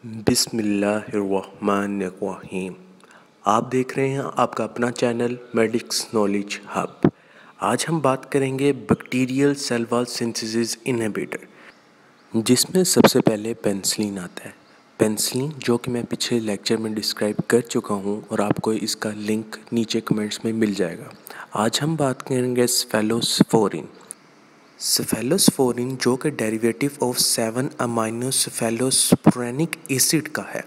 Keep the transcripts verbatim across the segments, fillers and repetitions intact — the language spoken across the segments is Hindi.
बिस्मिल्लाहिर्रहमानिर्रहीम। आप देख रहे हैं आपका अपना चैनल मेडिक्स नॉलेज हब। आज हम बात करेंगे bacterial cell wall synthesis inhibitor, जिसमें सबसे पहले पेनिसिलिन आता है। पेनिसिलिन जो कि मैं पिछले लेक्चर में डिस्क्राइब कर चुका हूं और आपको इसका लिंक नीचे कमेंट्स में मिल जाएगा। आज हम बात करेंगे सेफेलोस्पोरिन। सेफेलोस्पोरिन जो कि derivative of seven amino cephalosporanic acid का है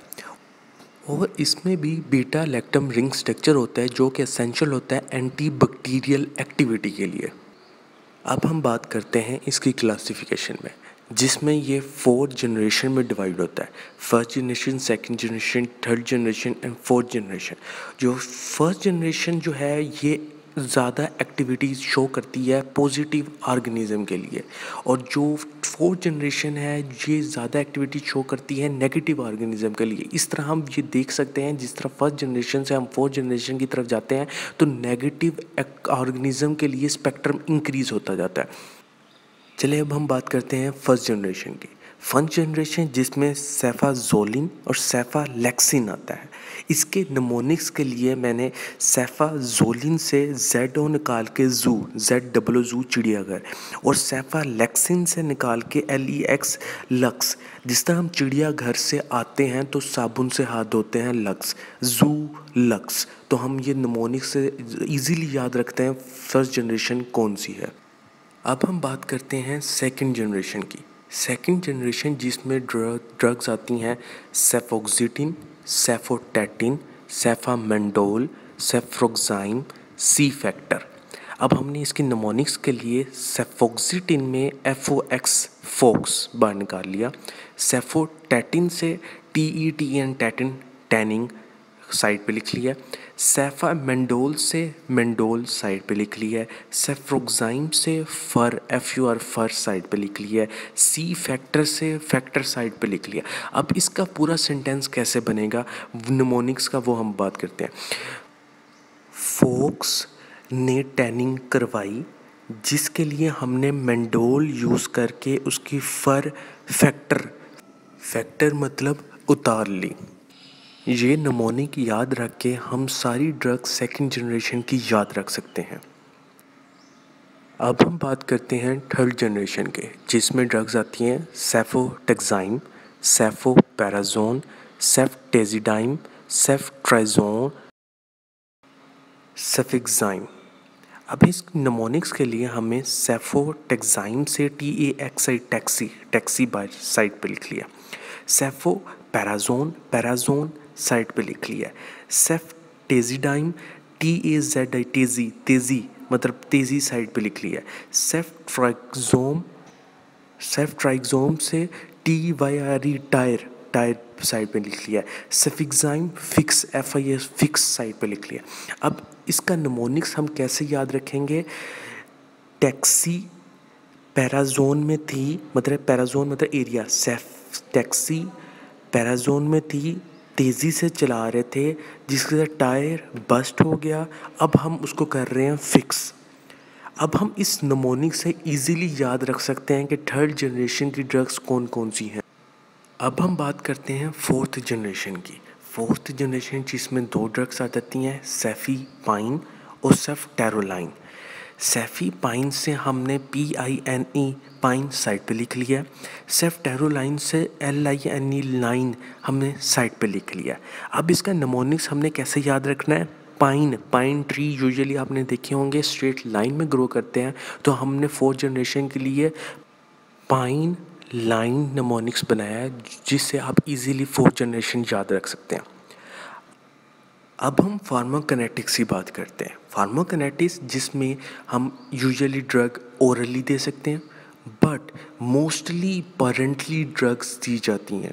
और इसमें भी बीटा लैक्टम रिंग स्ट्रक्चर होता है जो कि एसेंशियल होता है एंटी बैक्टीरियल एक्टिविटी के लिए। अब हम बात करते हैं इसकी क्लासिफिकेशन में, जिसमें ये फोर जनरेशन में डिवाइड होता है। First generation, second generation, third generation and fourth generation. जो फर्स्ट जनरेशन जो है ये ज़्यादा एक्टिविटीज़ शो करती है पॉजिटिव ऑर्गेनिज्म के लिए, और जो फोर्थ जनरेशन है ये ज़्यादा एक्टिविटी शो करती है नेगेटिव ऑर्गेनिज्म के लिए। इस तरह हम ये देख सकते हैं, जिस तरह फर्स्ट जनरेशन से हम फोर्थ जनरेशन की तरफ जाते हैं तो नेगेटिव ऑर्गेनिज्म के लिए स्पेक्ट्रम इंक्रीज होता जाता है। चलिए अब हम बात करते हैं फर्स्ट जनरेशन की। फर्स्ट जनरेशन जिसमें सेफाजोलिन और सेफालेक्सिन आता है। इसके निमोनिक्स के लिए मैंने सेफाजोलिन से जेड ओ निकाल के जू, जेड डब्ल्यू जू चिड़ियाघर, और सेफालेक्सिन से निकाल के एल ई एक्स लक्स। जिस तरह हम चिड़ियाघर से आते हैं तो साबुन से हाथ धोते हैं, लक्स, जू लक्स। तो हम ये निमोनिक्स से इजीली याद रखते हैं फर्स्ट जनरेशन कौन सी है। अब हम बात करते हैं सेकंड जनरेशन की। सेकंड जनरेशन जिसमें ड्रग ड्रग्स आती हैं सेफोक्सिटिन, सेफोटेटिन, सेफामेंडोल, सेफ्रोक्साइम, सी फैक्टर। अब हमने इसकी निमोनिक्स के लिए सेफोक्सिटिन में एफ ओ एक्स फोक्स बार निकाल लिया। सेफोटेटिन से T E T N tetan tanning side पे लिख लिया। सेफामेंडोल से मेंडोल साइड पे लिख लिया है। सेफ्रोक्साइम से fur, F U R fur side पे लिख लिया है। सी फैक्टर से फैक्टर साइड पे लिख लिया। अब इसका पूरा सेंटेंस कैसे बनेगा निमोनिक्स का वो हम बात करते हैं। फोक्स ने टैनिंग करवाई, जिसके लिए हमने मेंडोल यूज़ करके उसकी फर फैक्टर, फैक्टर मतलब उतार ली। ये निमोनिक याद रख के हम सारी ड्रग्स सेकंड जनरेशन की याद रख सकते हैं। अब हम बात करते हैं थर्ड जनरेशन के, जिसमें ड्रग्स आती हैं सेफोटेक्साइम, सेफोपेराजोन, सेफ्टेजिडाइम, सेफ्ट्राइजोन, सेफिक्साइम। अब इस निमोनिक्स के लिए हमें सेफोटेक्साइम से T A X I taxi taxi by side पे लिख लिया। सेफोपेराजोन पैराजोन साइड पे लिख लिया। सेफ्टेजिडाइम टी ए जेड आई तेजी तेजी मतलब तेजी साइड पे लिख लिया। सेफ्ट्राइक्सोम सेफ्ट्राइक्सोम से T Y R E tyre tyre side पे लिख लिया। Cefixime fix F I S fix side पे लिख लिया। अब इसका निमोनिक्स हम कैसे याद रखेंगे। टैक्सी पैराजोन में थी, मतलब पैराजोन मतलब एरिया, सेफ टैक्सी पैराजोन में थी, तेज़ी से चला रहे थे, जिसके साथ टायर बस्ट हो गया। अब हम उसको कर रहे हैं फिक्स। अब हम इस निमोनिक से इजीली याद रख सकते हैं कि थर्ड जनरेशन की ड्रग्स कौन कौन सी हैं। अब हम बात करते हैं फोर्थ जनरेशन की। फोर्थ जनरेशन जिसमें दो ड्रग्स आ जाती हैं, सेफीपाइन और सेफ्टेरोलाइन। सेफीपाइन से हमने P I N E pine side पे लिख लिया। सेफ्टेरोलाइन से L I N E line हमने साइड पे लिख लिया। अब इसका निमोनिक्स हमने कैसे याद रखना है। पाइन पाइन ट्री यूजुअली आपने देखे होंगे स्ट्रेट लाइन में ग्रो करते हैं, तो हमने फोर्थ जनरेशन के लिए पाइन लाइन निमोनिक्स बनाया है, जिससे आप इजीली फोर्थ जनरेशन याद रख सकते हैं। अब हम फार्माकोकिनेटिक्स की बात करते हैं। फार्माकोकिनेटिक्स जिसमें हम यूजुअली ड्रग ओरली दे सकते हैं, बट मोस्टली पेरेंटली ड्रग्स दी जाती हैं।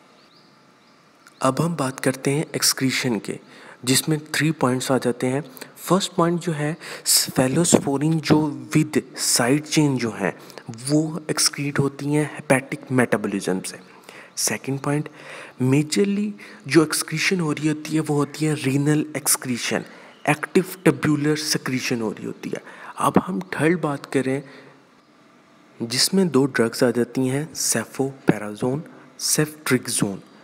अब हम बात करते हैं एक्सक्रीशन के, जिसमें थ्री पॉइंट्स आ जाते हैं। फर्स्ट पॉइंट जो है सेफेलोस्पोरिन जो विद साइड चेन जो है वो एक्सक्रीट होती हैं हेपेटिक मेटाबॉलिज्म से। सेकंड पॉइंट, मेजरली जो एक्सक्रीशन हो रही होती है वो होती है renal excretion, active tubular secretion हो रही होती है। अब हम थर्ड बात करें जिसमें दो ड्रग्स आ जाती हैं सेफोपेराजोन, सेफ्ट्रिक्सोन।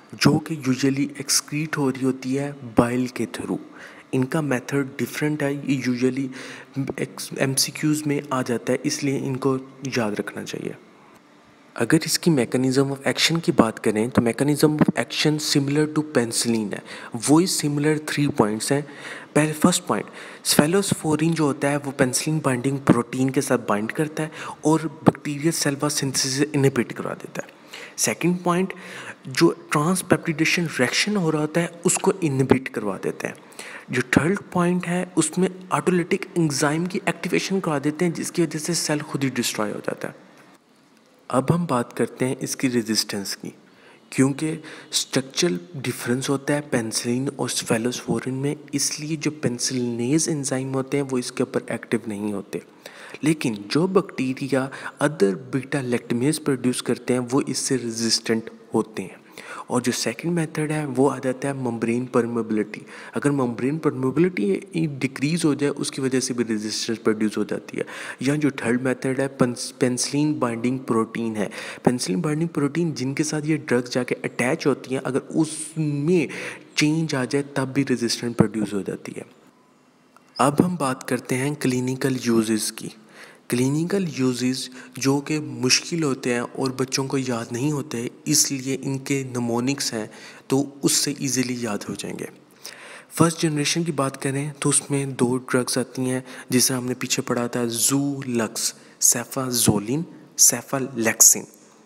जो कि यूजुअली एक्सक्रीट हो रही होती है बाइल के थ्रू। इनका मेथड डिफरेंट है, ये यूजुअली एमसीक्यूज़ में आ जाता है, इसलिए इनको याद रखना चाहिए। अगर इसकी मैकेनिज़्म ऑफ एक्शन की बात करें तो mechanism of action similar to penicillin है। वो ही सिमिलर थ्री पॉइंट्स हैं। पहले फर्स्ट पॉइंट, स्फेलोस्पोरिन जो होता है वो पेंसिलिन बाइंडिंग प्रोटीन के साथ बाइंड करता है और बैक्टीरियल सेल सिंथेसिस इनहिबिट करवा देता है। सेकंड पॉइंट, जो ट्रांसपेप्टिडेशन रिएक्शन हो रहा होता है उसको इनहिबिट करवा देते हैं। जो थर्ड पॉइंट है उसमें ऑटोलिटिक एंजाइम की एक्टिवेशन करवा देते हैं, जिसकी वजह से सेल खुद ही डिस्ट्रॉय हो जाता है। अब हम बात करते हैं इसकी रेजिस्टेंस की, क्योंकि स्ट्रक्चरल डिफरेंस होता है पेंसिलिन और स्फेलोस्पोरिन में, इसलिए जो पेंसिलिनेज एंजाइम होते हैं वो इसके ऊपर एक्टिव नहीं होते। लेकिन जो bacteria other beta lactamase produce करते हैं वो इससे रेजिस्टेंट होते हैं। और जो सेकंड मेथड है वो आ जाता है मेम्ब्रेन परमेबिलिटी। अगर मेम्ब्रेन परमेबिलिटी डिक्रीज़ हो जाए उसकी वजह से भी रेजिस्टेंस प्रोड्यूस हो जाती है। या जो थर्ड मेथड है पेंसिलिन बाइंडिंग प्रोटीन है। पेंसिलिन बाइंडिंग प्रोटीन जिनके साथ ये ड्रग्स जाके अटैच होती हैं, अगर उसमें चेंज आ जाए तब भी रेजिस्टेंस प्रोड्यूस हो जाती है। अब हम बात करते हैं क्लिनिकल यूजेस की। क्लिनिकल यूजेस जो कि मुश्किल होते हैं और बच्चों को याद नहीं होते, इसलिए इनके नमोनिक्स हैं तो उससे इजीली याद हो जाएंगे। फर्स्ट जनरेशन की बात करें तो उसमें दो ड्रग्स आती हैं जिसे हमने पीछे पढ़ा था, जू लक्स, सेफाजोलिन, सेफालेक्सिन।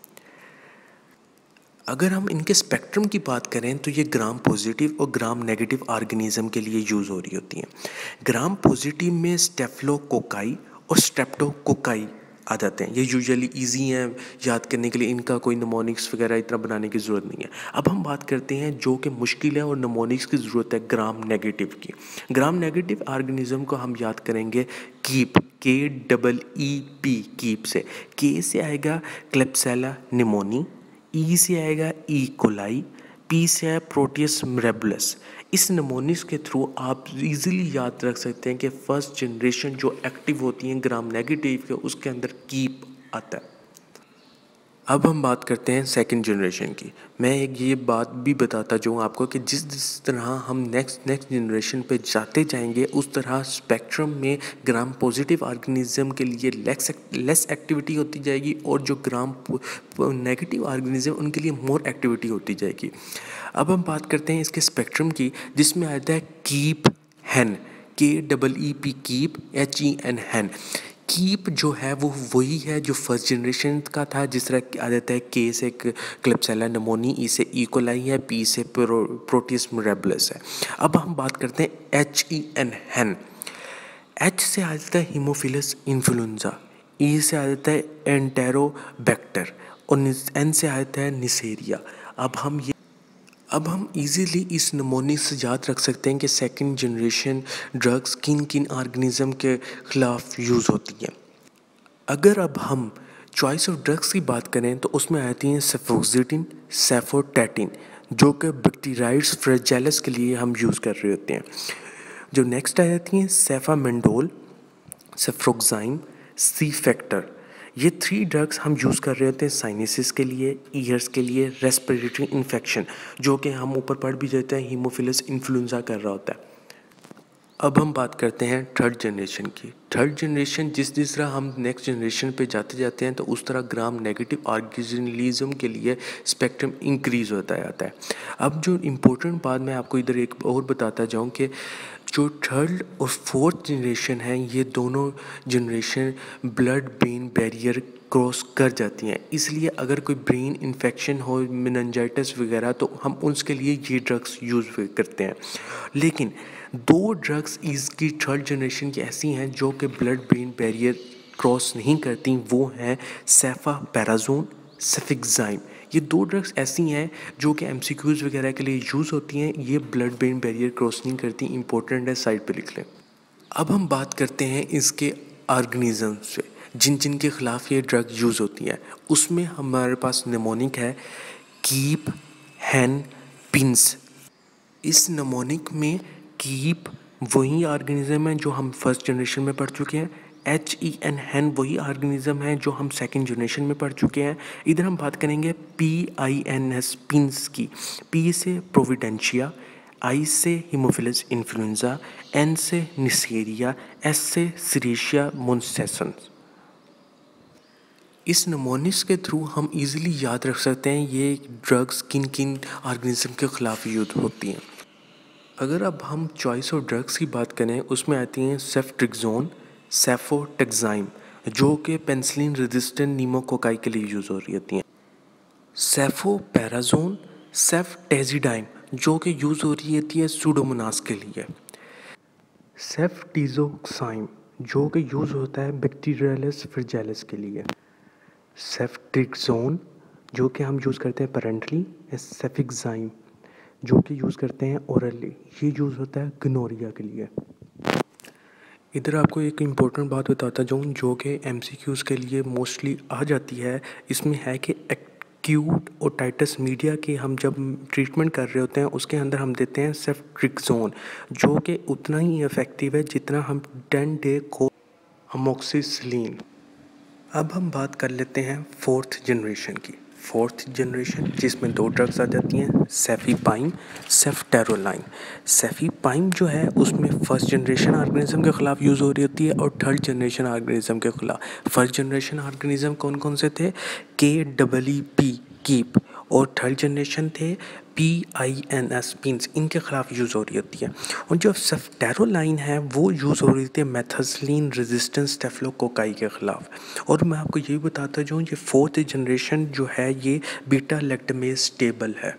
अगर हम इनके स्पेक्ट्रम की बात करें तो ये ग्राम पॉजिटिव और ग्राम नेगेटिव ऑर्गेनिज्म के लिए यूज़ हो रही होती हैं। ग्राम पॉजिटिव में स्टेफ्लोकोकाई और स्ट्रेप्टोकोकाई आ जाते हैं। ये यूजुअली इजी हैं याद करने के लिए, इनका कोई नमोनिक्स वगैरह इतना बनाने की ज़रूरत नहीं है। अब हम बात करते हैं जो कि मुश्किल है और नमोनिक्स की ज़रूरत है ग्राम नेगेटिव की। ग्राम नेगेटिव ऑर्गेनिज्म को हम याद करेंगे कीप, के डबल ई पी, कीप से। के से आएगा क्लेप्सेला निमोनी, ई से आएगा ई कोलाई, पी से है प्रोटियस मिरेबुलस। इस नमोनिक्स के थ्रू आप इजीली याद रख सकते हैं कि फर्स्ट जनरेशन जो एक्टिव होती हैं ग्राम नेगेटिव के, उसके अंदर कीप आता है। अब हम बात करते हैं सेकंड जनरेशन की। मैं एक ये बात भी बताता जाऊँ आपको कि जिस जिस तरह हम नेक्स्ट नेक्स्ट जनरेशन पे जाते जाएंगे उस तरह स्पेक्ट्रम में ग्राम पॉजिटिव ऑर्गेनिज्म के लिए लेस लेस एक्टिविटी होती जाएगी और जो ग्राम नेगेटिव ऑर्गेनिज्म उनके लिए मोर एक्टिविटी होती जाएगी। अब हम बात करते हैं इसके स्पेक्ट्रम की, जिसमें आता है keep hen, K double E P keep, H E N hen. Keep जो है वो वही है जो फर्स्ट जनरेशन का था, जिस तरह आ जाता है के से क्लेप्सेला निमोनी, ई से ई कोलाई है, पी से प्रो, प्रोटियस मिरेबुलस है। अब हम बात करते हैं H E N hen. H से आ जाता है हीमोफिलस इन्फ्लुएंजा, ई से आ जाता है एंटेरोबैक्टर और एन से आ जाता है निसेरिया। अब हम ये अब हम इजीली इस नमोनिक से याद रख सकते हैं कि सेकंड जनरेशन ड्रग्स किन किन ऑर्गेनिज्म के ख़िलाफ़ यूज़ होती हैं। अगर अब हम चॉइस ऑफ ड्रग्स की बात करें तो उसमें आती हैं सेफोक्सिटिन, सेफोटैटिन, जो कि बैक्टीरियाइड्स फ्रेजाइलिस के लिए हम यूज़ कर रहे होते हैं। जो नेक्स्ट आ जाती हैं सेफामेंडोल, सेफ्रोक्साइम, सी फैक्टर। ये थ्री ड्रग्स हम यूज़ कर रहे होते हैं साइनसिस के लिए, ईयर्स के लिए, रेस्पिरेटरी इन्फेक्शन, जो कि हम ऊपर पढ़ भी देते हैं हीमोफिलस इन्फ्लुएंजा कर रहा होता है। अब हम बात करते हैं थर्ड जनरेशन की। थर्ड जनरेशन जिस जिस तरह हम नेक्स्ट जनरेशन पे जाते जाते हैं तो उस तरह ग्राम नेगेटिव ऑर्गेनिज्म के लिए स्पेक्ट्रम इंक्रीज़ होता जाता है। अब जो इम्पोर्टेंट बात मैं आपको इधर एक और बताता जाऊँ कि जो थर्ड और फोर्थ जनरेशन है, ये दोनों generation blood brain barrier cross कर जाती हैं, इसलिए अगर कोई ब्रेन इन्फेक्शन हो, मेनिंजाइटिस वगैरह, तो हम उसके लिए ये ड्रग्स यूज़ करते हैं। लेकिन दो ड्रग्स इसकी थर्ड जनरेशन की ऐसी हैं जो कि ब्लड ब्रेन बैरियर क्रॉस नहीं करती, वो हैं सेफापेराजोन, सेफिक्साइम। ये दो ड्रग्स ऐसी हैं जो कि एमसीक्यूज़ वगैरह के लिए यूज़ होती हैं, ये ब्लड ब्रेन बैरियर क्रॉस नहीं करती। इंपॉर्टेंट है, साइड पे लिख लें। अब हम बात करते हैं इसके ऑर्गेनिज्म से जिन जिन के ख़िलाफ़ ये ड्रग यूज़ होती है। उसमें हमारे पास निमोनिक है कीप, हैन, पिंस। इस निमोनिक में कीप वही ऑर्गेनिज्म है जो हम फर्स्ट जनरेशन में पढ़ चुके हैं। एच ई एन हैन वही ऑर्गेनिज्म है जो हम सेकेंड जनरेशन में पढ़ चुके हैं। इधर हम बात करेंगे P I N S pins की। पी से प्रोविडेंशिया, आई से हीमोफिलस इन्फ्लुएंजा, एन से निसेरिया, एस से सीरेशिया मोन्सेसन्स। इस नमोनिक्स के थ्रू हम इजीली याद रख सकते हैं ये ड्रग्स किन किन ऑर्गेनिज्म के ख़िलाफ़ यूज होती हैं। अगर अब हम चॉइस ऑफ ड्रग्स की बात करें उसमें आती हैं सेफ्ट्रिक्सोन, सेफोटेक्साइम जो कि पेनिसिलिन रेजिस्टेंट नीमोकोकाई के लिए यूज़ हो रही होती हैं। सेफोपेराजोन, सेफ्टेजिडाइम जो कि यूज़ हो रही होती है सूडोमोनास के लिए। सेफ्टिज़ोक्साइम जो कि यूज़ होता है बैक्टीरियलिस फ्रिजिलिस के लिए। सेफ्ट्रिक्सोन जो कि हम यूज़ करते हैं पेरेंटली। सेफिक्साइम जो कि यूज़ करते हैं ओरली, ये यूज़ होता है गनोरिया के लिए। इधर आपको एक इम्पोर्टेंट बात बताता जाऊँ जो कि एमसीक्यूज़ के लिए मोस्टली आ जाती है। इसमें है कि एक्यूट ओटाइटिस मीडिया की हम जब ट्रीटमेंट कर रहे होते हैं उसके अंदर हम देते हैं सेफ्ट्रिक्सोन जो कि उतना ही इफ़ेक्टिव है जितना हम टेन डे को अमोक्सिसिलिन। अब हम बात कर लेते हैं फोर्थ जनरेशन की। फोर्थ जनरेशन जिसमें दो ड्रग्स आ जाती हैं, सेफीपाइम, सेफ्टेरोलाइन। सेफीपाइम जो है उसमें फर्स्ट जनरेशन ऑर्गेनिज्म के ख़िलाफ़ यूज़ हो रही होती है और थर्ड जनरेशन ऑर्गेनिज्म के ख़िलाफ़। फर्स्ट जनरेशन ऑर्गेनिज्म कौन कौन से थे? K double E P keep, और थर्ड जनरेशन थे P I N S pins, इनके ख़िलाफ़ यूज़ हो रही होती है। और जो सेफ्टेरोलाइन है वो यूज़ हो रही थी मेथिसिलिन रेजिस्टेंस स्टेफिलोकोकाई के ख़िलाफ़। और मैं आपको यही बताता जाऊँ ये फोर्थ जनरेशन जो है ये बीटा लैक्टमेज स्टेबल है।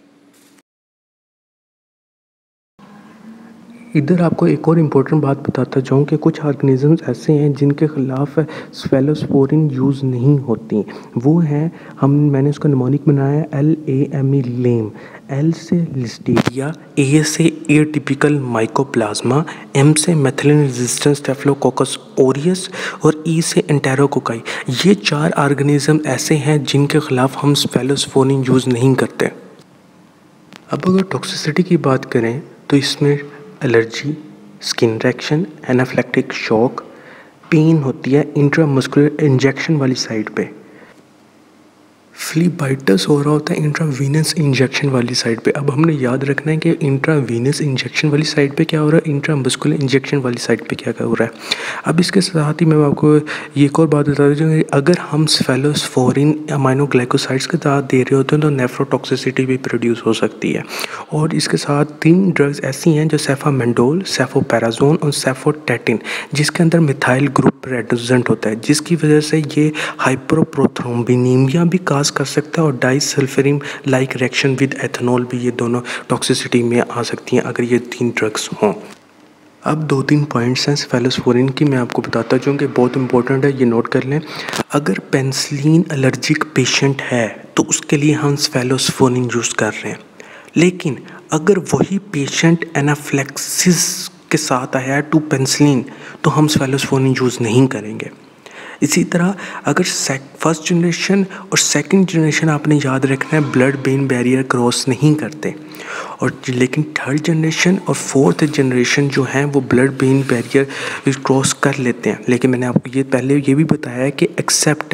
इधर आपको एक और इम्पोर्टेंट बात बताता जाऊँ कि कुछ ऑर्गेनिजम्स ऐसे हैं जिनके ख़िलाफ़ स्फेलोस्पोरिन यूज़ नहीं होती। वो हैं, हम मैंने उसका निमोनिक बनाया है L A M E lame. L से लिस्टीरिया, ए से एटिपिकल माइकोप्लाज्मा, एम से मेथिलिन रेजिस्टेंस स्टेफिलोकोकस ओरियस और ई से एंटेरोकोकाई। ये चार ऑर्गेनिज्म ऐसे हैं जिनके ख़िलाफ़ हम स्फेलोस्पोरिन यूज़ नहीं करते। अब अगर टॉक्सिसिटी की बात करें तो इसमें allergy, skin reaction, anaphylactic shock, pain होती है इंट्रामस्कुलर इंजेक्शन वाली साइड पे। फ्लीबाइटस हो रहा होता है इंट्रावीनस इंजेक्शन वाली साइड पे। अब हमने याद रखना है कि इंट्रावीनस इंजेक्शन वाली साइड पे क्या हो रहा है, इंट्रामस्कुलर इंजेक्शन वाली साइड पे क्या क्या हो रहा है। अब इसके साथ ही मैं आपको ये एक और बात बता दूँ, अगर हम स्फेलोस्फोरिन अमाइनो ग्लाइकोसाइड्स के साथ दे रहे होते हैं तो नेफ्रोटॉक्सिसिटी भी प्रोड्यूस हो सकती है। और इसके साथ तीन ड्रग्स ऐसी हैं जो सेफामेंडोल, सेफोपेराजोन और सेफोटेटिन, जिसके अंदर मिथाइल ग्रुप प्रेजेंट होता है, जिसकी वजह से ये हाइपरप्रोथ्रोम्बिनीमिया भी काज कर सकता है और disulfiram like reaction with ethanol भी, ये दोनों टॉक्सिसिटी में आ सकती हैं अगर ये तीन ड्रग्स हों। अब दो तीन पॉइंट्स हैं स्फेलोस्पोरिन की, मैं आपको बताता जाऊँ कि बहुत इंपॉर्टेंट है, ये नोट कर लें। अगर पेनिसिलिन एलर्जिक पेशेंट है तो उसके लिए हम स्फेलोस्पोरिन यूज़ कर रहे हैं, लेकिन अगर वही पेशेंट एनाफ्लेक्सिस के साथ आया है टू पेनिसिलिन तो हम स्फेलोस्पोरिन यूज़ नहीं करेंगे। इसी तरह अगर फर्स्ट जनरेशन और सेकंड जनरेशन आपने याद रखना है ब्लड ब्रेन बैरियर क्रॉस नहीं करते, और लेकिन थर्ड जनरेशन और फोर्थ जनरेशन जो हैं वो ब्लड ब्रेन बैरियर क्रॉस कर लेते हैं। लेकिन मैंने आपको ये पहले ये भी बताया है कि एक्सेप्ट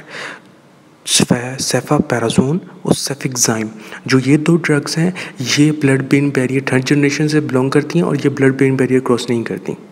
सेफापेराजोन और सेफिक्साइम, जो ये दो ड्रग्स हैं ये blood brain barrier third generation से बिलोंग करती हैं और ये ब्लड ब्रेन बैरियर क्रॉस नहीं करती।